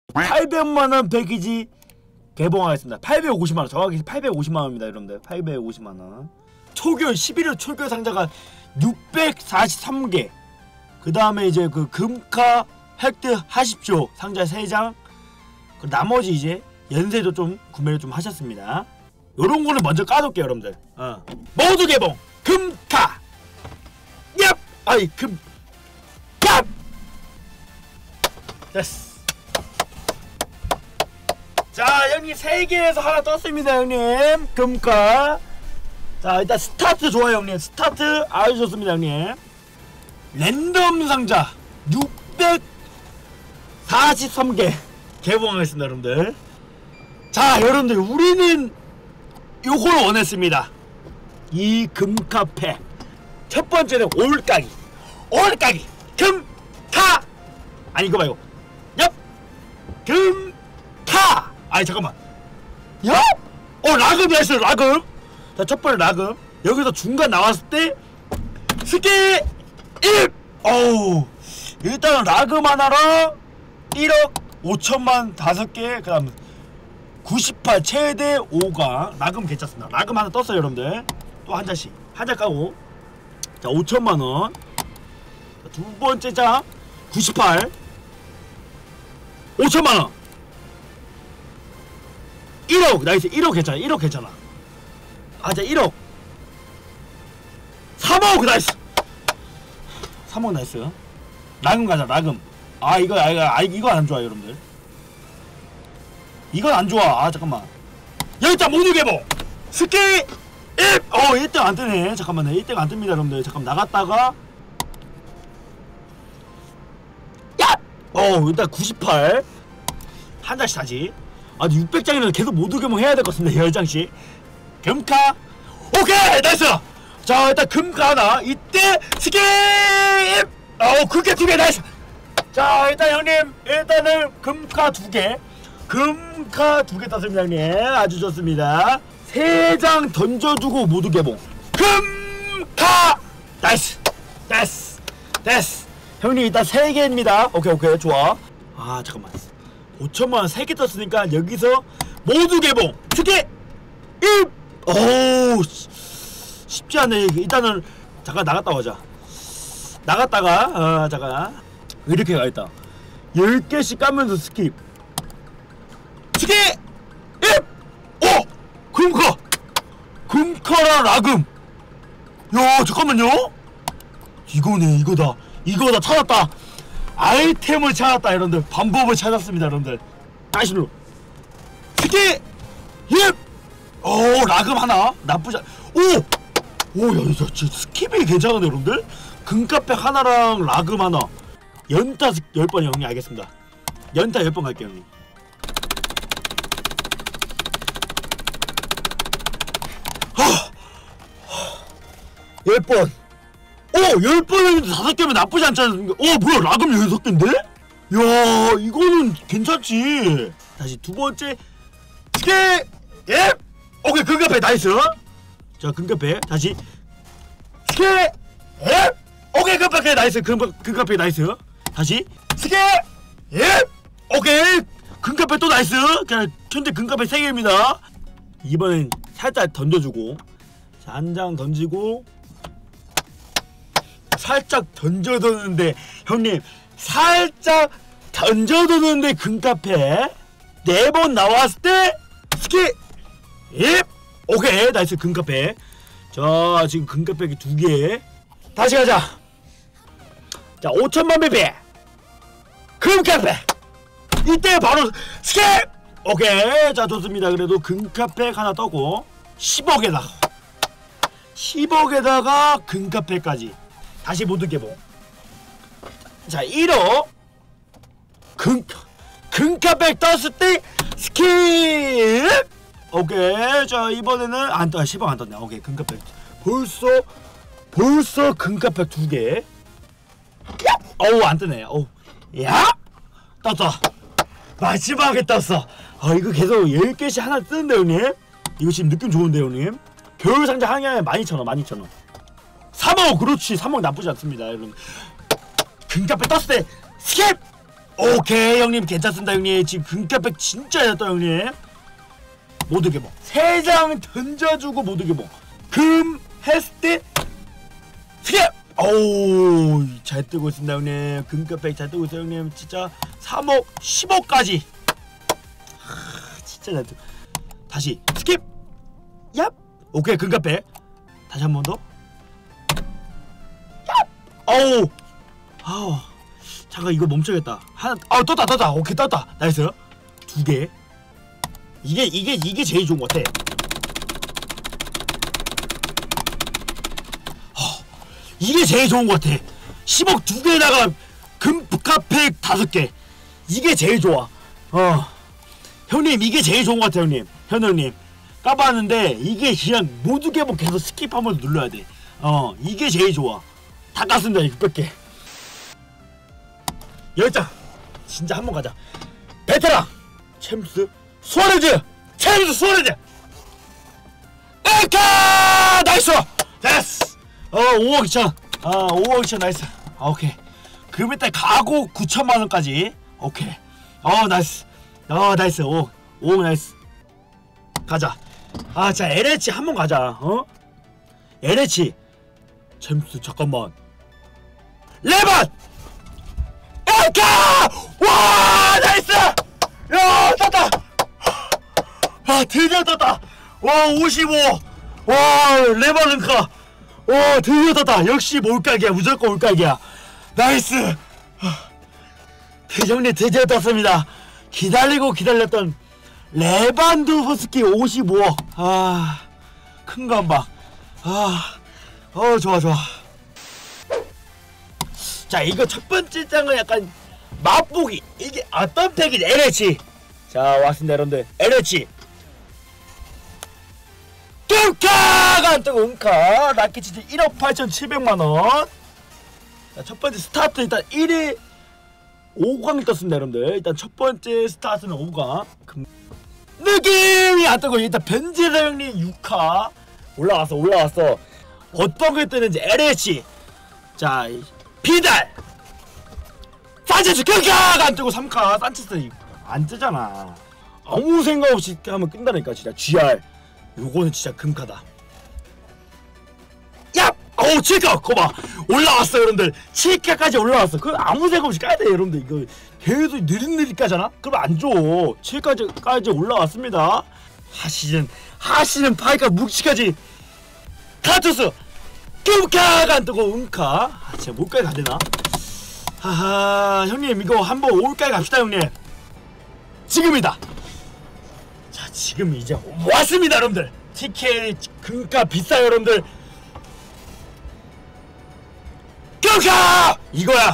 800만원 패키지 개봉하겠습니다. 850만원, 정확히 850만원입니다 여러분들. 850만원. 초교 11월 초교 상자가 643개. 그 다음에 이제 그 금카 획득하십시오 상자 3장. 그 나머지 이제 연세도 좀 구매를 좀 하셨습니다. 요런 거는 먼저 까둘게요 여러분들. 모두 개봉 금카. 얍! 아이 금 얍! 됐어. 자 형님 3개에서 하나 떴습니다 형님. 금카. 자 일단 스타트 좋아요 형님. 스타트 아주 좋습니다 형님. 랜덤 상자 643개 개봉하겠습니다 여러분들. 자 여러분들 우리는 요걸 원했습니다. 이 금카페 첫 번째는 올까기. 올까기 금카. 아니 이거 말고 얍 금카. 아니 잠깐만 얍. 라금이 했어요. 라금. 자 첫 번째 라금. 여기서 중간 나왔을 때 스키 1. 어우 일단은 라금 하나랑 1억 5천만 5개. 그 다음 98 최대 5강 라금 괜찮습니다. 라금 하나 떴어요 여러분들. 또 한 잔씩 한 잔 까고. 자 5천만원. 두 번째 장 98 5천만원. 1억 나이스. 1억 괜찮아. 1억 괜찮아. 아 자 1억 3억 나이스. 3억 나이스. 라금 가자 라금. 이거 안 좋아요 여러분들. 이건 안 좋아. 잠깐만. 일단 모두 개봉 스키 1. 1등 안 뜨네. 잠깐만요. 1등 안 뜹니다 여러분들. 잠깐 나갔다가 야! 일단 98 한 장씩 다시. 600장이면 계속 모두 개봉 해야 될 것 같은데 10장씩. 금카. 오케이 나이스. 자 일단 금카 하나. 이때 스키 1. 금카 2개 나이스. 자 일단 형님 일단은 금카 2개. 금카 2개 땄습니다 형님. 아주 좋습니다. 3장 던져주고 모두 개봉 금카. 나이스. 됐어. 형님 일단 3개입니다. 오케이 좋아. 잠깐만 5천만원 3개 떴으니까 여기서 모두 개봉 스키 1. 쉽지 않네. 일단은 잠깐 나갔다 오자. 나갔다가 잠깐 이렇게 가겠다. 10개씩 까면서 스킵 스키 1. 금카랑 라금. 야 잠깐만요. 이거다 찾았다. 아이템을 찾았다 여러분들. 방법을 찾았습니다 여러분들. 다시 눌러 스키 1. 라금 하나 나쁘지 않. 야 이거 진짜 스킵이 괜찮은데 여러분들. 금카팩 하나랑 라금 하나. 연타 10번이요 형님. 알겠습니다. 연타 10번 갈게요 형님. 10번. 10번에 5개면 나쁘지 않지 않습니까? 뭐야 라금 6개인데? 야 이거는 괜찮지. 다시 두 번째 스키 1. 오케이 금카페 나이스. 자 금카페 다시 스키 1. 오케이 금카페 나이스. 금카페 나이스. 다시 스키 1. 오케이 금카페 또 나이스. 그냥 현재 금카페 3개입니다 이번엔 살짝 던져주고. 자 한 장 던지고 살짝 던져뒀는데 형님 살짝 던져뒀는데 금카페 4번 나왔을 때 스키 1. 오케이 나이스 금카페. 자 지금 금카페기 2개. 다시 가자. 자 5천만 배배 금카페. 이때 바로 스키. 오케이 자 좋습니다. 그래도 금카페 하나 떠고 10억에다가 금카페까지 다시 모두 개봉. 자 1억 금카페 떴을 때 스킵. 오케이 자 이번에는 안 떠. 10억 안 떴네. 오케이 금카페 벌써 금카페 2개. 안 뜨네. 야 떴어. 마지막에 떴어. 이거 계속 10개씩 하나 뜨는데 형님. 이거 지금 느낌 좋은데 형님. 겨울상자 한 개에 12,000원 3억. 그렇지 3억 나쁘지 않습니다 여러분. 금카페 떴을 때 스킵. 오케이 형님 괜찮습니다 형님. 지금 금카백 진짜 잘했다 형님. 모두 개봉 3장 던져주고 모두 개봉. 금 했을 때 스킵. 오우 잘 뜨고 있습니다 형님. 금카백 잘 뜨고 있어요 형님. 진짜 3억 10억까지 진짜 잘 뜨고. 다시 스킵. 얍. 오케이 금카백 다시 한 번 더. 얍. 어우 아우 잠깐 이거 멈춰야겠다. 하나 떴다. 오케이 떴다. 나이스. 2개. 이게 제일 좋은 것 같아. 이게 제일 좋은 것 같아. 10억 2개에다가 금카팩 5개. 이게 제일 좋아. 형님 이게 제일 좋은 것 같아 형님. 현우님 까봤는데 이게 그냥 모두 개봉 계속 스킵 한번 눌러야 돼. 이게 제일 좋아. 다 깠습니다 600개. 10장 진짜 한번 가자. 베테랑 챔스 수아레즈. 챔스 수아레즈. 에카 나이스. 됐어. 5억 2천. 5억 2천 나이스. 오케이. 그 밑에 가고 9천만원까지. 오케이. 나이스. 나이스. 5억 나이스. 가자. 자 LH 한번 가자. LH 챔스 잠깐만. 레반 에카. 와 나이스. 야 떴다. 드디어 떴다. 와 55. 와 레반 은카. 드디어 떴다. 역시 몰각이야. 무조건 몰각이야. 나이스. 대정리 드디어 떴습니다. 기다렸던 레반도프스키 55억. 큰거 한방. 좋아. 자 이거 첫번째 장은 약간 맛보기. 이게 어떤 팩이지? LH. 자 왔습니다 여러분들. LH 뚱카가 안뜨고 은카 라키치즈 1억 8,700만원. 자 첫번째 스타트 일단 1위 5강이 떴습니다 여러분들. 일단 첫번째 스타트는 5강. 느낌이 안뜨고 일단 벤지라 형님 6카 올라왔어. 어떤 게 뜨는지. LH 자 비달 산체스 끈카가 안뜨고 3카. 산체스 안 뜨잖아. 아무 생각 없이 하면 끈다니까 진짜. GR 요거는 진짜 금카다. 야! 7카! 거봐! 올라왔어 여러분들. 7카까지 올라왔어. 그럼 아무 생각 없이 까야 돼 여러분들. 이거 계속 느릿느릿 까잖아? 그럼 안 줘. 7까지 올라왔습니다. 하시는 파이카 묵시까지 카투스 금카가 안 뜨고 은카. 진짜 뭘까지 가되나? 하하 형님 이거 한번 5월까지 갑시다 형님. 지금이다. 자 지금 이제 왔습니다 여러분들. TK 금가 비싸요 여러분들. 금가 이거야.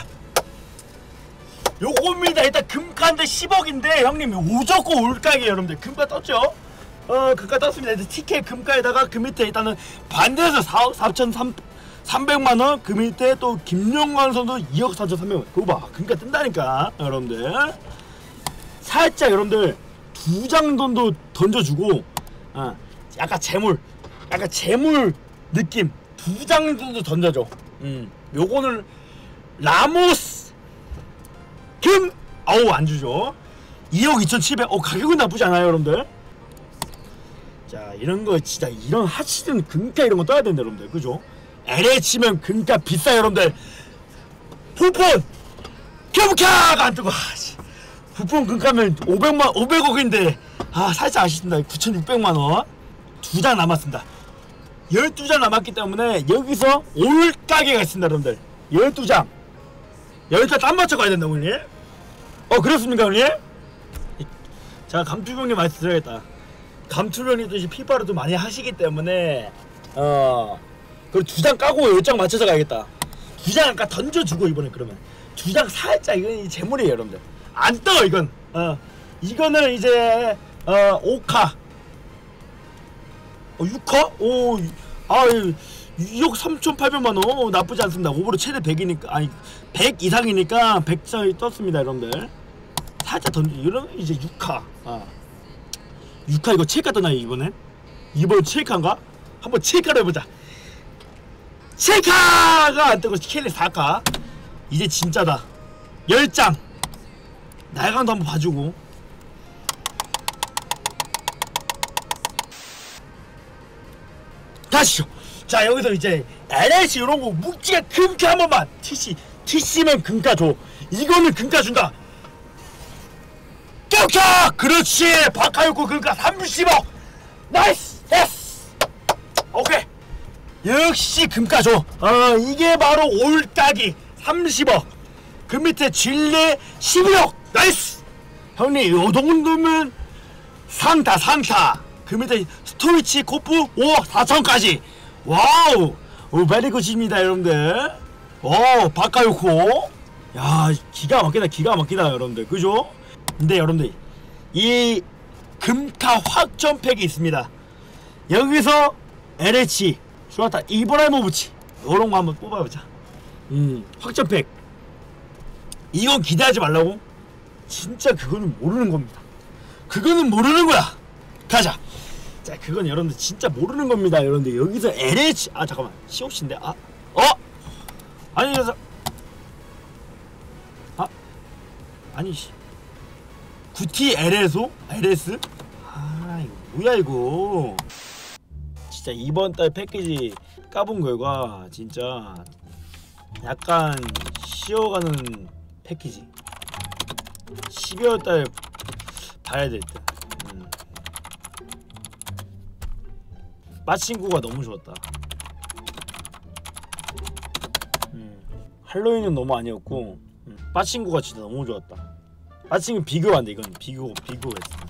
요겁니다. 일단 금가인데 10억인데 형님 무조건 올가게 여러분들. 금가 떴죠? 금가 떴습니다. 이제 TK 금가에다가 그 밑에 일단은 반대에서 4억 4,300만원. 그 밑에 또 김용관 선수 2억 4,300만원. 그거 봐 금가 뜬다니까 여러분들. 살짝 여러분들 2장 정도 던져주고 약간 재물 느낌 2장 정도 던져줘. 요거는 라모스 금 안주죠. 2억 2,700. 가격은 나쁘지 않아요 여러분들. 자 이런거 진짜 이런 하시든 금가 이런거 떠야 된다 여러분들. 그죠? LH면 금가 비싸요 여러분들. 후폰 금가가 안뜨고 부품 금가면 500억인데 살짝 아쉽습니다. 9,600만원 2장 남았습니다. 12장 남았기 때문에 여기서 올가게가 있습니다 여러분들. 12장 여기다 땀 맞춰 가야 된다 형님. 그렇습니까 형님? 자 감투병님 말씀 드려야겠다. 감투병님도 이제 피파를 좀 많이 하시기 때문에 그리고 2장 까고 10장 맞춰서 가야겠다. 2장 아까 던져주고 이번에 그러면 2장 살짝 이건 재물이에요 여러분들. 안 떠 이건. 이거는 이제 5카 6카? 2억 3,800만원 나쁘지 않습니다. 오버로 최대 100이니까 100 이상이니까 100짜리 떴습니다 여러분들. 살짝 던져. 이런 이제 6카 6카 이거 7카 떠나요 이번엔? 이번 7카인가? 한번 7카로 해보자. 7카가 안 뜨고 켈리 4카. 이제 진짜다. 10장 날강도 한번 봐주고. 가시죠. 자, 여기서 이제 LH 이런거 묵지가 금가 한 번만. TC면 금가 줘. 이거는 금가 준다. 금가! 그렇지. 바카요코 금가 30억. 나이스. 예스. 오케이. 역시 금가 줘. 이게 바로 올따기 30억. 그 밑에 진례 12억. 나이스. 형님 요 정도면 상타. 그 밑에 스토리치 코프 5억 4천까지. 와우. 베리굿입니다 여러분들. 바카요코. 야, 기가 막히다 여러분들. 그죠? 근데 여러분들 이 금카 확전팩이 있습니다. 여기서 LH 슈아타 이브라이모비치 요런거 한번 뽑아보자. 확전팩 이건 기대하지 말라고? 진짜 그거는 모르는 겁니다. 그거는 모르는 거야. 가자. 자, 그건 여러분들 진짜 모르는 겁니다. 여러분들 여기서 LH 잠깐만 COC인데 아니 그래서 아니 구티 LSO? LS? 이거 뭐야 이거. 진짜 이번 달 패키지 까본 결과 진짜 약간 쉬어가는 패키지. 12월 달 봐야 될 듯. 빠친구가 너무 좋았다. 할로윈은 너무 아니었고 빠친구가 진짜 너무 좋았다. 빠친구 비교 안 돼. 이건 비교했어.